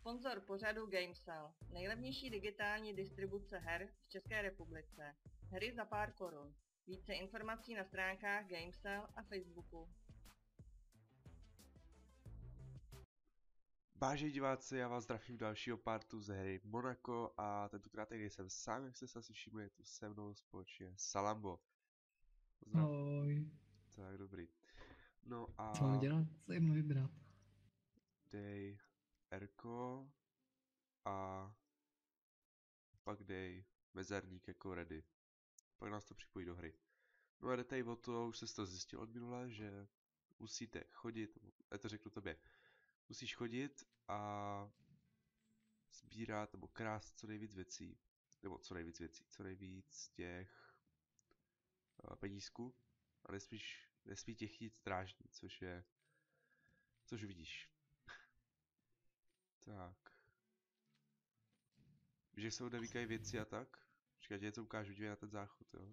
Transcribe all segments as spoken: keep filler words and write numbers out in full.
Sponzor pořadu Gamesell, nejlevnější digitální distribuce her v České republice. Hry za pár korun. Více informací na stránkách Gamesell a Facebooku. Vážení diváci, já vás zdravím do dalšího partu ze hry Monaco a tentokrát tady jsem sám, jak jste se asi všimli, je tu se mnou společně Salambo. Pozdrav. Ahoj. Tak, dobrý. No a... Co mám dělat? Co jim vybrat? Dej Erko a pak dej mezerník jako ready. Pak nás to připojí do hry. No a jde tady o to, už jsi to zjistil od minule, že musíte chodit, já to řeknu tobě, musíš chodit a sbírat nebo krást co nejvíc věcí, nebo co nejvíc věcí, co nejvíc těch uh, penízků a nesmíš, nesmí tě chytit strážní, což je, což vidíš. Tak. Víš, jak se odevíkají věci a tak? Počkej, já ti něco ukážu, dívej na ten záchod, jo.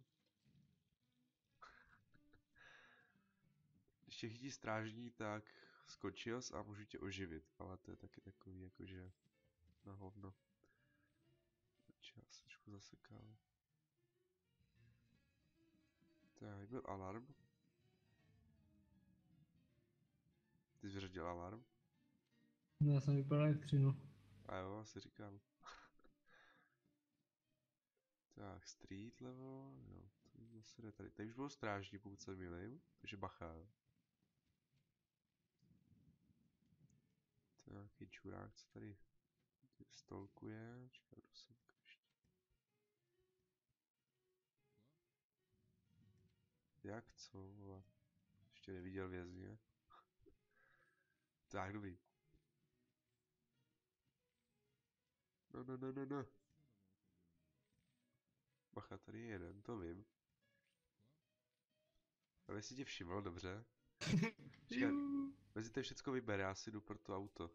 Když tě chytí strážní, tak skočil jsi a můžu tě oživit, ale to je taky takový jakože na hovno. Já se trošku zasekal. Tak, byl alarm. Ty jsi vyřadil alarm? No, já jsem vypadal elektřinu. A jo, asi říkám. Tak, street level, jo, to zase jde tady. Tady už bylo strážní, pokud se milím, takže bacha. To je nějaký čurák, co tady stolkuje. Čeká, jdu sem ještě. Jak co, vole? Ještě neviděl vězně. Tak, dobrý. No, no, no, no, no. Bacha, tady je jeden, to vím. Ale jestli tě všiml, dobře. Čeká, mezi to všecko vybere, já si jdu pro to auto.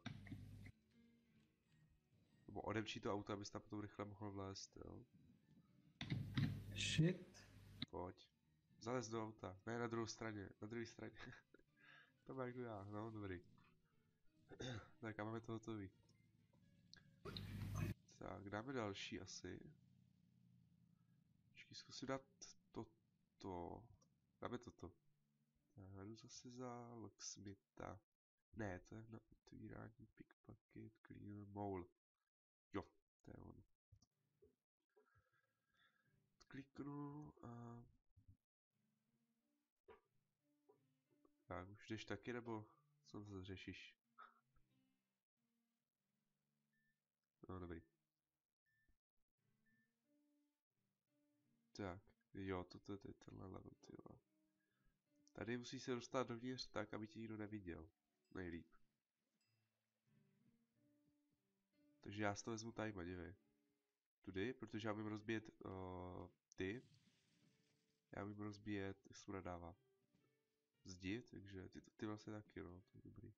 Nebo odemčí to auto, abys tam potom rychle mohl vlézt, jo. Shit. Pojď. Zalez do auta. Ne, na druhou straně, na druhé straně. Tam jak jdu já, no, dobrý. Tak a máme to hotový. Tak, dáme další asi. Počkej, zkusím dát toto. Dáme toto. Tak, jdu zase za locksmitha. Ne, to je na otvírání pickpocket, clear, mole. Jo, to je on. Kliknu a... Tak, už jdeš taky, nebo co zase řešíš? No, dobrý. Tak, jo, toto je tenhle level, tyjo. Tady musíš se dostat dovnitř tak, aby tě nikdo neviděl. Nejlíp. Takže já si to vezmu tady, dívej. Tudy, protože já vím rozbíjet uh, ty. Já vím rozbíjet, jak se to nadává. Zdi, takže ty, ty vlastně taky, no, to je dobrý.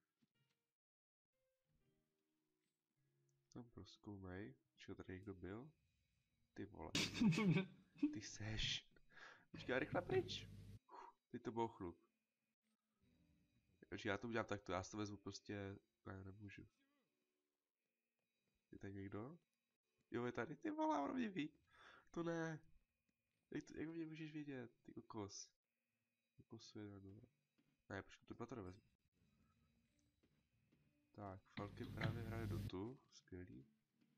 Tam prozkoumej, čeho tady někdo byl. Ty vole. Ty seš. Počkej, rychle pryč. Teď to bylo chlup. Takže já to udělám takto, já si to vezmu prostě, ne, nemůžu. Je tady někdo? Jo, je tady, ty vole, on mě ví. To ne. Jak, to, jak mě můžeš vědět, ty kokos. Kokosu je no. Ne, počkej, tu to nevezmu. Tak, Falky právě hraje do tu, skvělý.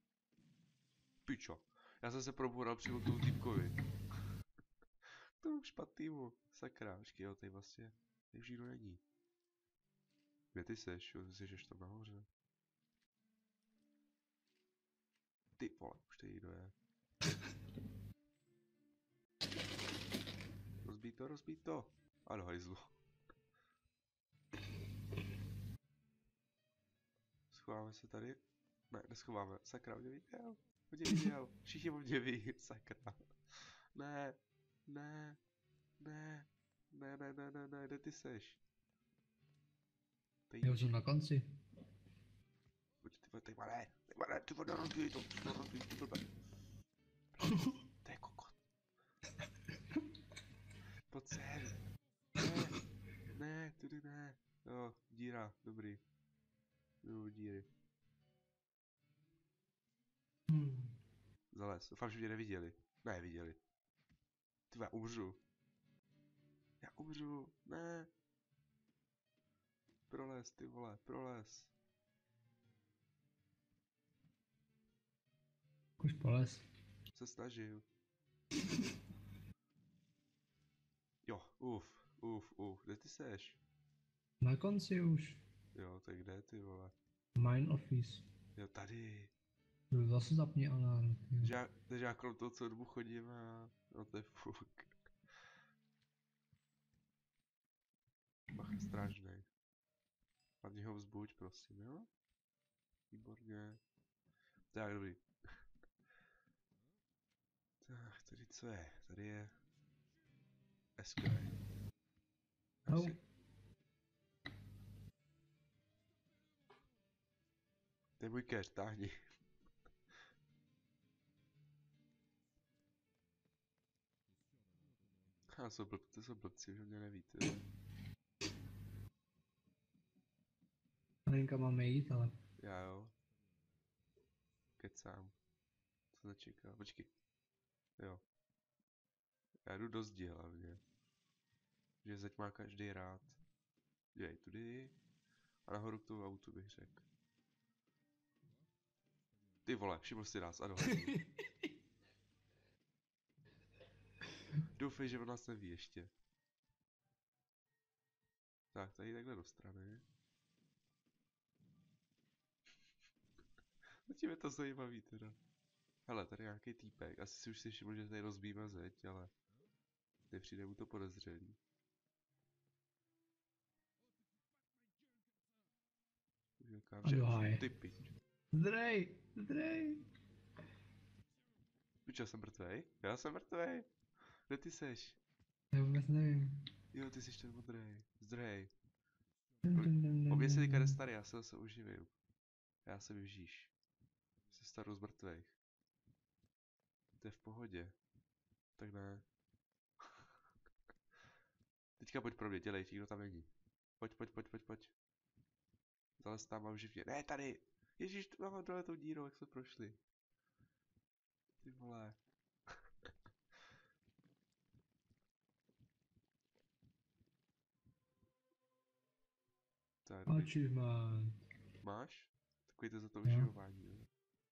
Pičo, já jsem se proboural přímo k tomu týpkovi. K tomu špatnýmu, sakra, počkej, jo, tady vlastně, tady už nikdo není. Kde ty seš, jo, ty seš ještě tam nahoře. Ty vole, už tady někdo je. Rozbít to, rozbít to. A do hajzlu. Schováme se tady. Ne, neschováme. Sakra, on mě viděl. On mě viděl. Všichni o mě ví. Sakra. Ne. Ne. Ne. Ne, ne, ne, ne, ne, kde ty seš? Tady... Já už jsem na konci. Pojď, ty vole, ty vole, ty vole, ty vole, rozbíj to, ty vole, rozbíj, ty blbe. To je kokot. Pojď sem. Ne. Ne, tudy ne. Jo, díra, dobrý. Jo, díry. prolez. Doufám, že mě neviděli. Ne, viděli. Ty já umřu. Já umřu. Ne. Prolez, ty vole, prolez. Už polez. Se snažil. Jo, uf, uf, uf. Kde ty seš? Na konci už. Jo, tak kde ty vole? Mine office. Jo, tady. Zase zapni alarm. Že já, takže já kolem toho celou dobu chodím a... No to je fuk. Bacha strážnej. Hlavně ho vzbuď, prosím, jo? Výborně. Tak, dobrý. Tak, tady co je? Tady je... S K. Au. To je můj keř, táhni. Já jsou blbci, to jsou blbci, že mě nevíte. Nevím, kam máme jít, ale... Já jo. Kecám. Co začekal? Počkej. Jo. Já jdu do zdi hlavně. Že zeď má každý rád. Dívej, tudy. A nahoru k tomu autu bych řekl. Ty vole, všiml si nás a dohledni. Doufej, že on nás neví ještě. Tak, tady takhle do strany. Zatím je to zajímavý teda. Hele, tady je nějaký týpek. Asi si už si všiml, že tady rozbíjíme zeď, ale... nepřijde mu to podezřelý. Říkám, že ty pič. Zdrej, zdrej. Pič, já jsem mrtvej? Já jsem mrtvej. Kde ty seš? Já vůbec nevím. Jo, ty jsi ten modrej. Zdrej. Dum, dum, dum, dum, Obě se dum, teďka dum. starý, já se zase uživím. Já se vyžíš. Jsi starou z mrtvejch. To je v pohodě. Tak ne. Teďka pojď pro mě, dělej, nikdo tam není. Pojď, pojď, pojď, pojď, pojď. Zalez tam, mám živně. Ne, tady! Ježíš, tu mám dole tou dírou, jak jsme prošli. Ty vole. Tak, dobrý. Achievement. Máš? Takový to za to Jo. uživování, jo.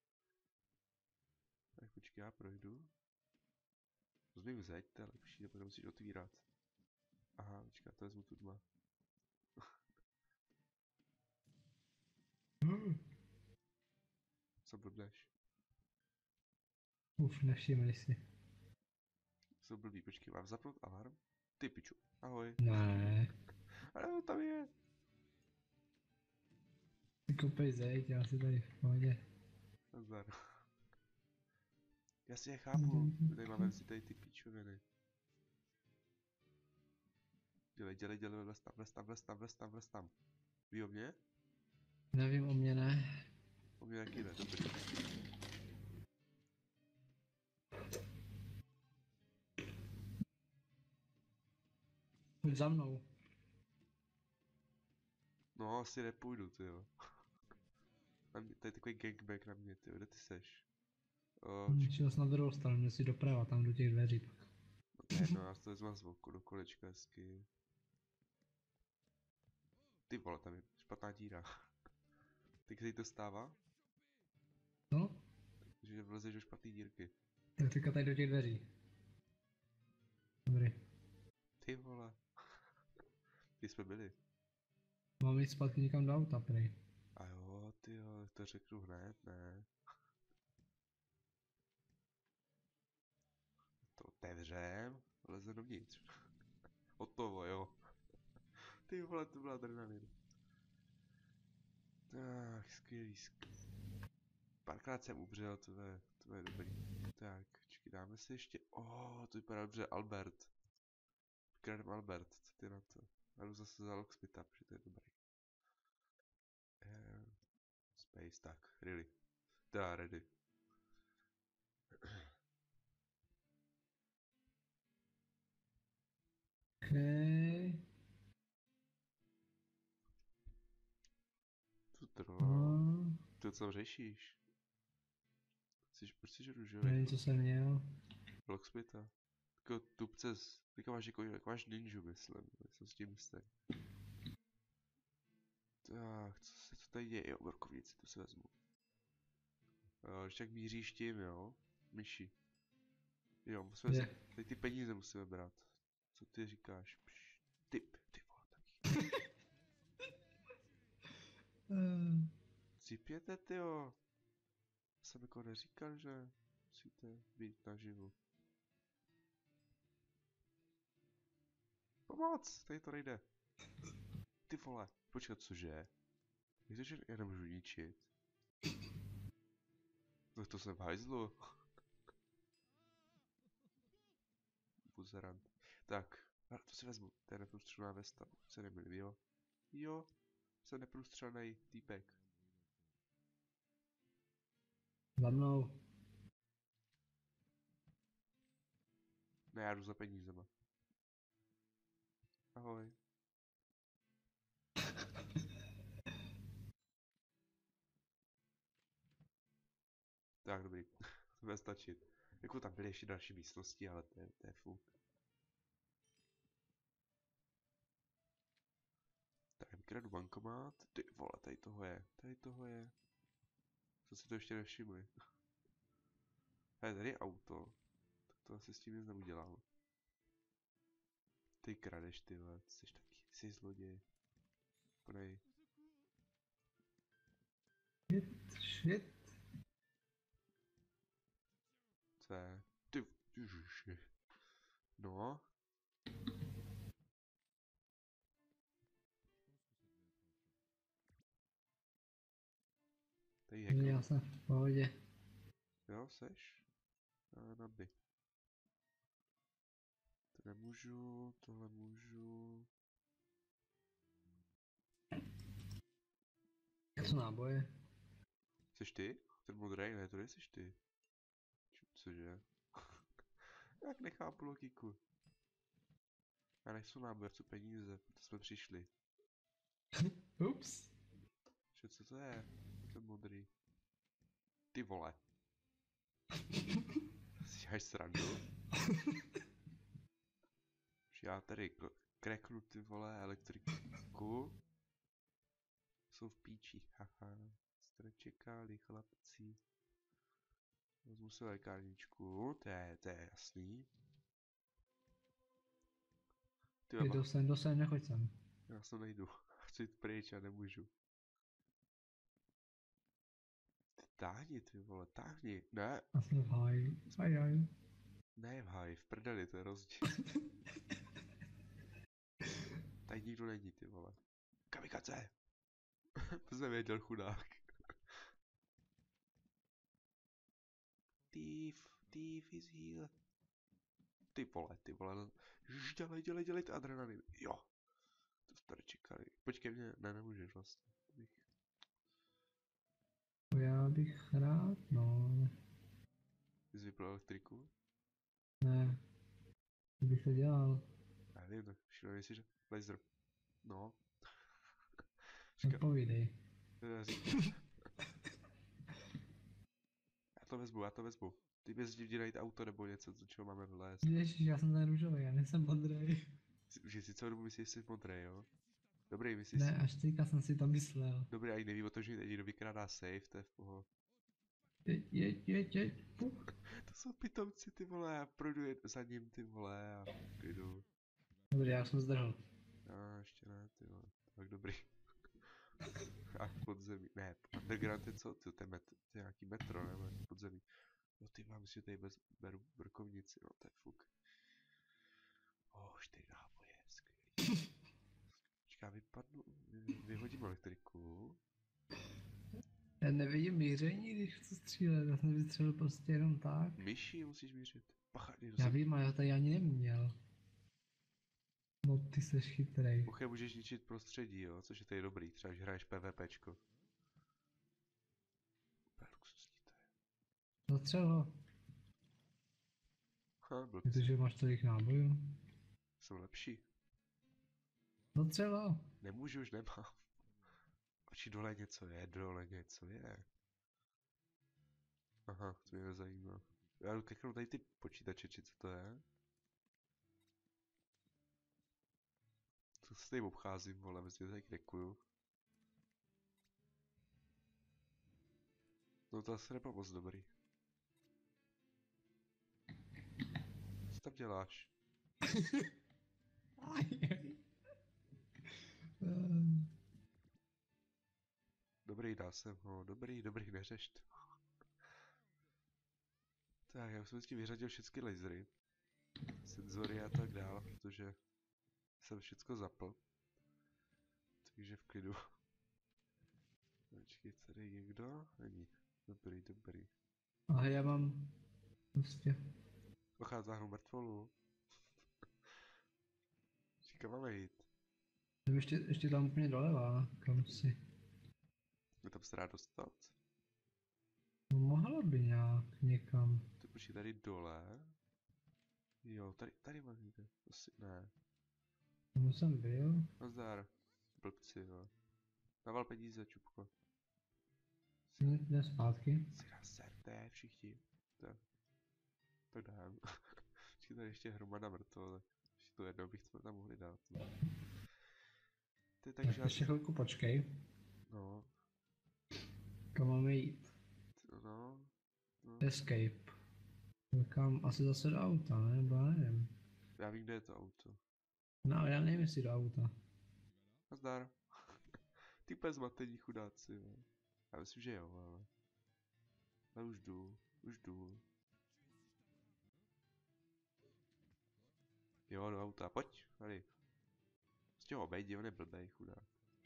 Tak počkej, já projdu. Rozumím zeď, to je lepší, nebo nemusíš otvírat. Aha, počkej, to vezmu tu dma. Co blbneš? Uf, nevšimli si. Jsou blbý, počkej, mám zapnout alarm? Ty piču, ahoj. Ne. Ale on tam je. Ty kopej zeď, já si tady v pohodě. Nazdar. Já si je chápu, tady máme si tady ty píčoviny. Dělej, dělej, dělej, vlez tam, vlez tam, vlez tam, vlez tam, vlez tam. Ví o mě? Nevím, o mě ne. O mě taky ne, dobrý. Pojď za mnou. No, asi nepůjdu, tyjo. Na mě, to je takový gangbang na mě, tyjo, kde ty seš? O, Šel jsi na druhou stranu, měl si doprava, tam do těch dveří pak. ne, no, já si to vezmu z boku, do kolečka hezky. Ty vole, tam je špatná díra. Ty kdy to stává? No? Že vlezeš do špatný dírky. Tak teďka tady do těch dveří. Dobrý. Ty vole. Kde jsme byli? Mám jít zpátky někam do auta, prej. A jo, ty jo, to řeknu hned, ne. To otevřem, leze dovnitř. Hotovo, jo. Ty vole, to byla adrenalin. Tak, skvělý, skvělý. Párkrát jsem umřel, to je, to je dobrý. Tak, čekaj, dáme si ještě, oh, to vypadá dobře, Albert. Vykradem Albert, co ty na to? Já jdu zase za Locksmita, protože to je dobrý. Uh, space, tak, really. Teda, ready. Okay. Co to? No. To co řešíš? Jsi, proč si žeru, že jo? Nevím, co jsem měl. Locksmita. Jako tupce, z... Teďka máš jako, jako máš ninju, myslím. Jsem s tím jistý. Tak, co se to tady děje? Jo, brokovnici, to si vezmu. Uh, když tak míříš tím, jo? Myši. Jo, musíme Je. si, tady ty peníze musíme brát. Co ty říkáš? Pš, tip, ty vole, taky. Uh, Cipěte, tyjo. Jsem jako neříkal, že musíte být naživu. Pomoc, tady to nejde. Ty vole, počkat, cože? Jak to, že já nemůžu ničit? No to jsem v hajzlu. Buzerant. Tak, a to si vezmu. To je neprůstřelná vesta, pokud se nemýlím, jo? Jo, jsem neprůstřelnej týpek. za mnou. Ne, já jdu za penízema. Ahoj. Tak, dobrý. To bude stačit. Jako tam byly ještě další místnosti, ale to je, to je fuk. Tak, vykradu bankomat. Ty vole, tady toho je. Tady toho je. Co si to ještě nevšimli? Hej, tady je auto. Tak to asi s tím nic neudělám. Ty kradeš, ty vole. Ty jsi taky, ty jsi zloděj. Prej. Shit, shit. Co je? Ty, ježiši. No. Tady je Já jsem v pohodě. Jo, seš? A na by. To nemůžu, tohle můžu. Jak jsou náboje? Seš ty? Ten modrý? Ne, to nejseš ty. Č- Cože? Jak nechápu logiku. Já nechci náboj, chci peníze, proto jsme přišli. Ups. Že co to je? Ten modrý. Ty vole. Si děláš srandu? Že já tady k- kreknu ty vole elektriku. Jsou v píči, haha. Jste čekali, chlapci. Vezmu si lékárničku, to je, to je jasný. Ty Jdu mám, sem, jdu sem, nechoď sem. já se nejdu. Chci jít pryč a nemůžu. Ty táhni, ty vole, táhni. Ne, Já jsem v háji. Ajaj. ne v háji, v prdeli, to je rozdíl. Tady nikdo není, ty vole. Kamikaze! To jsem věděl, chudák. Thief, thief is here. Ty vole, ty vole, no. Žž, dělej, dělej, dělej, ty adrenalin. Jo. To jste čekali. Počkej mě, ne, nemůžeš vlastně. Bych... Já bych rád, no. Ty jsi vypl elektriku? Ne. Co bych to dělal? Já nevím, tak šílený si, že laser. No. Odpovídej. Já říkám. Já to vezmu, já to vezmu. Ty bys jdi najít auto nebo něco, do čeho máme vlézt. Ježiš, já jsem ten růžový, já nejsem modrý. Že si celou dobu myslíš, že jsi modrý, jo? Dobrý, myslíš Ne, si... až teďka jsem si to myslel. Dobrý, já neví o tom, že někdo vykrádá safe, to je v poho. Jeď, jeď, jeď, jeď. Puch. To jsou pitomci, ty vole, já projdu jen za ním, ty vole, a jdu. Dobře, já jsem zdrhl. A ještě ne, ty vole, tak dobrý. A podzemí, ne, underground je co, ty, to je, met, to je nějaký metro, ne, nějaký podzemí. No ty mám si tady bez, beru brkovnici, no to je fuk. Oh, čtyři náboje, skvělý. Počká, vypadnu, vy- vyhodím elektriku. Já nevidím míření, když chci střílet, já jsem vystřelil prostě jenom tak. Myší musíš mířit. Pacha, někdo Já se... vím, ale já tady ani neměl. No ty seš chytrej. Poche, můžeš ničit prostředí, jo, což je tady dobrý, třeba když hraješ PvPčko. Úplně luxusní to je. Zastřel ho. Ha, byl Protože máš tolik nábojů. jsem lepší. Zastřel ho. Nemůžu, už nemám. Oči dole něco je, dole něco je. Aha, to mě nezajímá. Já jdu kliknu tady ty počítače, či co to je? To se tady obcházím, vole, myslím, že tady klikuju. No to asi nebylo moc dobrý. Co tam děláš? Dobrý, dá se, no, dobrý, dobrý, neřeš to. Tak, já už jsem vždycky vyřadil všechny lasery, senzory a tak dál, protože jsem všechno zapl. Takže v klidu. Počkej, tady je někdo? Není. Dobrý, dobrý. Ale já mám prostě. Pochází záhnu mrtvolu. Říkám, máme jít. Jsem ještě, ještě tam úplně doleva, kam si. Je tam se dá dostat? No mohlo by nějak někam. Ty počkej, tady dole. Jo, tady, tady mám někde. Asi ne. Tam jsem byl. Nazdar. Blbci, jo. Dával peníze, čupko. Jde zpátky. Si dá serte, všichni. Tak. Tak dám. Počkej, tady ještě hromada mrtvol, tak ještě to jedno bych to tam mohli dát. No. Ty Tak takže ještě asi... chvilku počkej. No. Kam máme jít? No. No. Escape. Kam asi zase do auta, ne? Nebo já nevím. Já vím, kde je to auto. No ale já nevím, jestli do auta. Nazdar. Ty úplně zmatení chudáci, jo. Já myslím, že jo, ale... Ale už jdu, už jdu. Jo, do auta, pojď, tady. Prostě ho obejdi, on je blbej, chudák.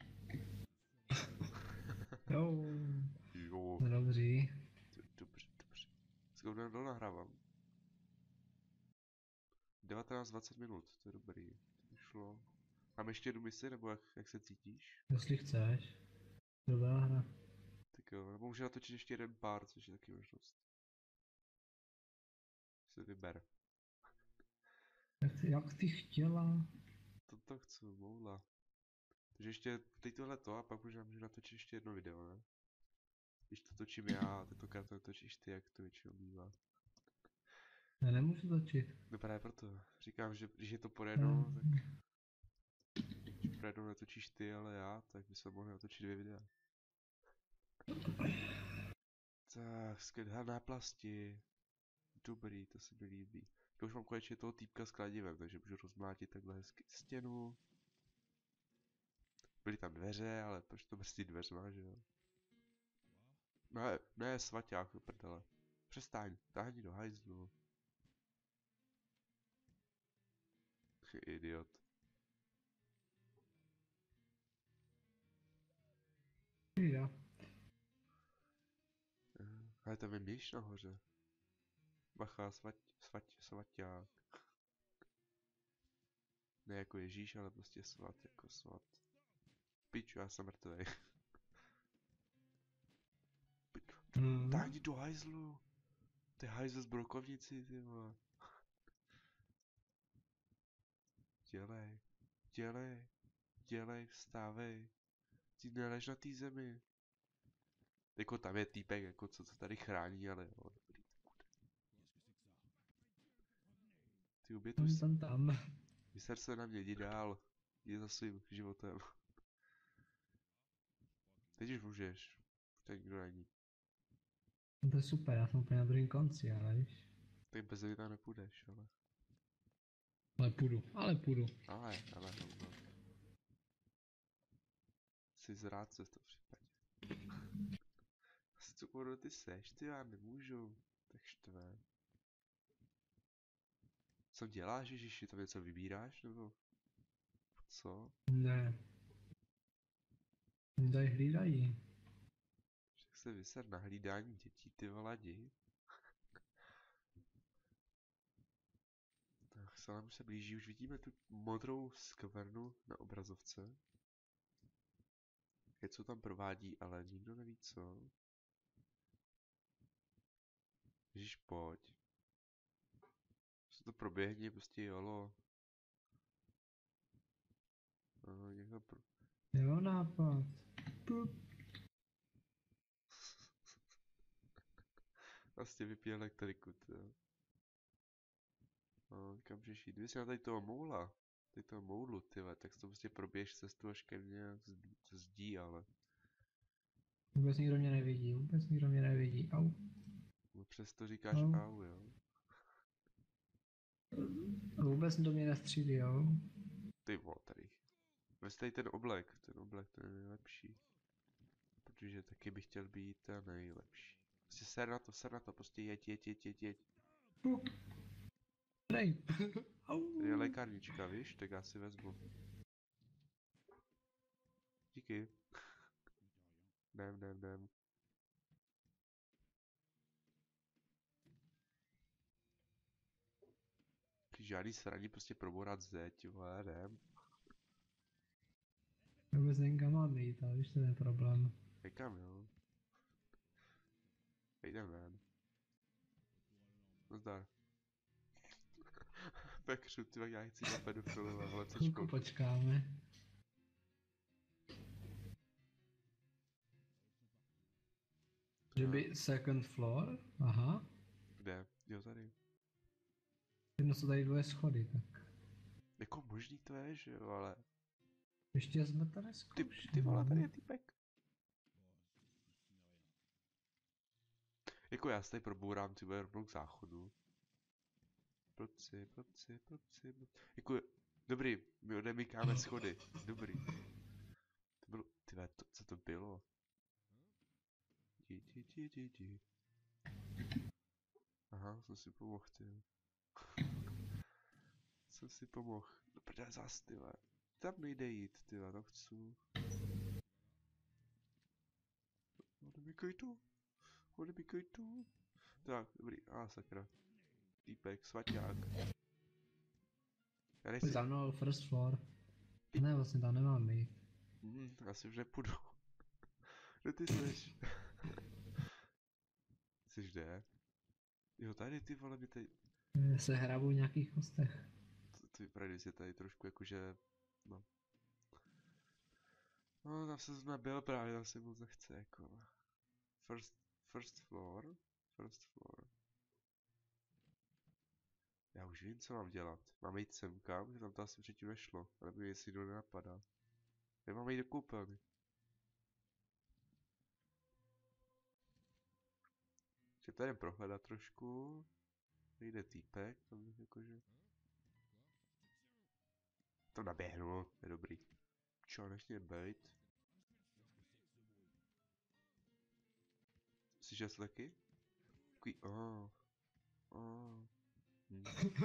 Jo. Jo. No dobří. Dobře, dobře. Zkoumám, dole nahrávám. devatenáct dvacet minut, to je dobrý. To šlo. Mám ještě jednu misi, nebo jak, jak se cítíš? Jestli chceš. Dobrá hra. Tak jo, nebo můžu natočit ještě jeden pár, což je taky možnost. Si vyber. Jak ty, jak ty chtěla? To to chci, moula. Takže ještě teď tohle to a pak možná můžu natočit ještě jedno video, ne? Když to točím já, tentokrát to točíš ty, jak to většinou bývá. Já nemůžu točit. No právě proto. Říkám, že když je to po jednou, tak... Když po jednou netočíš ty, ale já, tak bychom mohli natočit dvě videa. Tak, skvělá náplasti. Dobrý, to se mi líbí. Já už mám konečně toho týpka s kladivem, takže můžu rozmlátit takhle hezky stěnu. Byly tam dveře, ale proč to brzdí dveřma, že jo? Ne, ne, svaťák, do prdele. Přestaň, táhni do hajzlu. Idiot. Jo. Ale tam je myš nahoře. Bacha, svať, svať, svaťák. Ne jako Ježíš, ale prostě svat, jako svat. Piču, já jsem mrtvej. Hmm. Táhni do hajzlu. To je hajzl z brokovnici, ty vole. Dělej, dělej, dělej, vstávej. Ty nelež na té zemi. Jako tam je týpek, jako co to tady chrání, ale jo, dobrý. Ty obětuj Tam, si. tam, tam. Vyser se na mě, jdi dál. Jdi za svým životem. Teď už můžeš. Už tady nikdo není. No to je super, já jsem úplně na druhém konci, ale víš. Tak bez mě tam nepůjdeš, ale. Ale půjdu, ale půjdu. Ale, ale, no. Jsi zrádce v tom případě. Z co ty seš, ty já nemůžu. Tak štve. Co děláš, Ježiši, tam něco vybíráš, nebo? Co? Ne. Dají hlídají. Však se vyser na hlídání dětí, ty voladi. Tak se nám už se blíží, už vidíme tu modrou skvrnu na obrazovce. Něco tam provádí, ale nikdo neví co. Ježíš, pojď. Se to proběhne, prostě jolo. No, někdo pro... Jo, nápad. Pup. Vlastně vypije elektriku, jo. No, kam můžeš jít? Kdyby jsi na tady toho moula, tady toho moulu, tyhle, tak to prostě proběž cestu až ke mně z zdí, ale Vůbec nikdo mě nevidí, vůbec nikdo mě nevidí. Au. no, přesto říkáš Au. au, jo. Vůbec do mě nestřílí, jo. Ty vole, tady. Vez tady ten oblek, ten oblek, ten je nejlepší. Protože taky bych chtěl být ten nejlepší. Prostě ser na to, ser na to, prostě jeď, jeď, jeď, jeď, jeď. Dej. Tady je lékárnička, víš, tak já si vezmu. Díky. Jdem, jdem, jdem. Žádný sraní, prostě probourat zeď, vole, jdem. Vůbec nevím, kam mám jít, ale víš, to je problém. Někam, jo. Jdem ven. Nazdar. Pekřu, ty já chci na pedofilové, ale co Chvilku školku. počkáme. Kdyby second floor? Aha. Kde? Jo, tady. Jedno jsou tady dvoje schody, tak. Jako možný to je, že jo, ale... Ještě jsme to Ty, neskoušeli. ty vole, tady je týpek. Jako já se tady probourám, ty vole, rovnou k záchodu. Pojď si, pojď si, pojď si. Jako, dobrý, my odemykáme schody. Dobrý. To bylo, ty vole, to, co to bylo? Dí, dí, dí, dí, dí. Aha, jsem si pomohl, ty. Jsem si pomohl. No prdele zas, ty vole. Tam nejde jít, ty vole, no chci. Odemykaj to. Odemykaj to. Tak, dobrý, a ah, sakra. Týpek, svaťák. Já nejsi... Za mnou first floor. Ne, vlastně tam nemám jít. Hmm, asi už nepůjdu. Kde ty jsi? Jsi kde? Jo, tady ty vole, mi tady... Se hrabu v nějakých kostech. To, to vypadá, když je tady trošku jakože... No. No, tam se jsme byl právě, tam se moc nechce, jako... First... First floor? First floor. Já už vím, co mám dělat. Máme jít semka, protože tam to asi předtím nešlo. Ale mě jestli to nenapadá. Já máme jít do koupelny. Že tady jdem prohledat trošku. Tady jde týpek, tam jakože... Tam naběhnu, je dobrý. Čo, nechci bejt. Slyšel jsi taky? Takový, oh. Oh. Hm.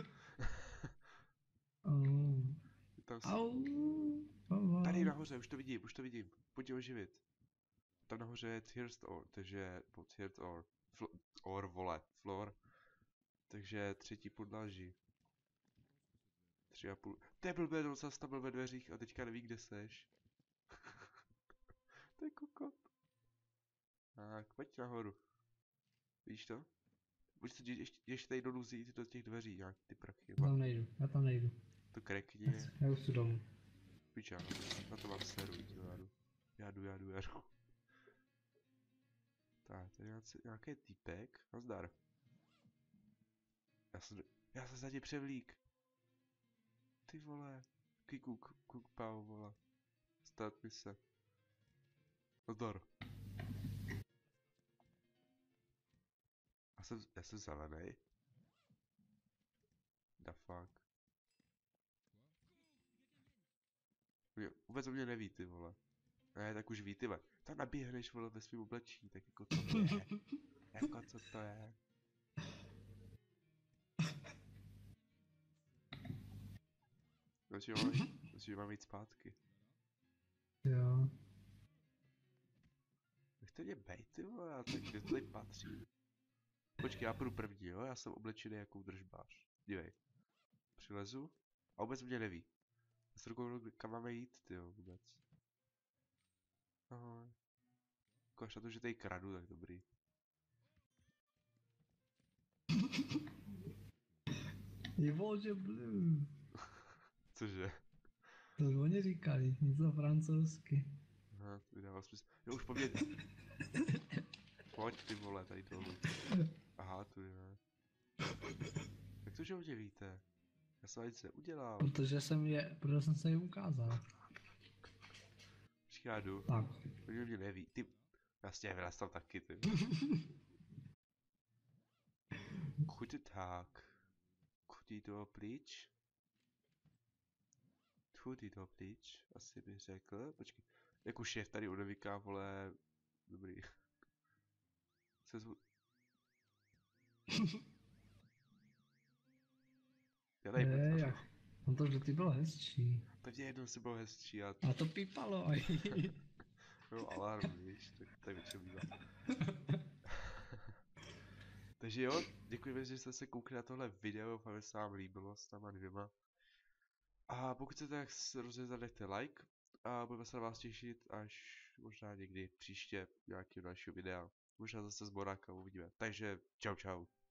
Oh. Tam si... Au. Oh, Tady nahoře, už to vidím, už to vidím. Pojď ho živit. Tam nahoře je thirst or, takže... Thirst or... Fl or, vole, floor. Takže třetí podlaží. Tři a půl. To je blbé, no zase tam byl ve dveřích a teďka neví, kde seš. To je kokot. Tak, pojď nahoru. Vidíš to? Buď se ještě, ještě tady dolů zjít do těch dveří, nějak ty prachy. Já tam nejdu, já tam nejdu. To krekně. Já už jdu domů. Piča, na to mám seru, já jdu. Já jdu, já jdu, já jdu. Tak, tady je nějaký týpek. Nazdar. Já jsem, já jsem za tě převlík. Ty vole. Jaký kuk, kuk pao, vole. Stát mi se. Nazdar. Já jsem, já jsem zelenej. The fuck. Mě, vůbec o mě neví, ty vole. Ne, tak už ví, ty vole. Tam naběhneš, vole, ve svým oblečení, tak jako co to je? Jako co to je? Znači, mám, znači, mám jít zpátky. Jo. Nechte mě bejt, ty vole, já tak kde to tady patří? Počkej, já půjdu první, jo? Já jsem oblečený jako držbář. Dívej. Přilezu a vůbec mě neví. Já se dokounu, kam máme jít, tyjo, vůbec. Ahoj. Jako až na to, že tady kradu, tak dobrý. Je Volže Blue. Cože? To oni říkali, něco francouzsky. Aha, to dává smysl. Jo, už po mě. Pojď ty vole, tady dolů. Aha. lhát, ne? Jak to, že o mě víte? Já jsem nic neudělal. Protože jsem je, protože jsem se jim ukázal. Počkej, já jdu. Tak. Oni o mě neví. Ty, jasně, vylez tam taky, ty. Kudy tak. Kudy to pryč? Kudy to pryč, asi bych řekl. Počkej, jak už je tady unevíká, vole. Dobrý. Se zvu... Já tady Je, jak? On to vždy bylo hezčí. tak je jednou si bylo hezčí a... A to pípalo. No alarm, víš, tak tady většinou bývá. Takže jo, děkuji, že jste se koukli na tohle video, doufám, že se vám líbilo s náma dvěma. A pokud chcete, tak se rozvězat, nechte like a budeme se na vás těšit až možná někdy příště nějakého dalšího videa. Možná zase z Boráka, uvidíme. Takže čau čau.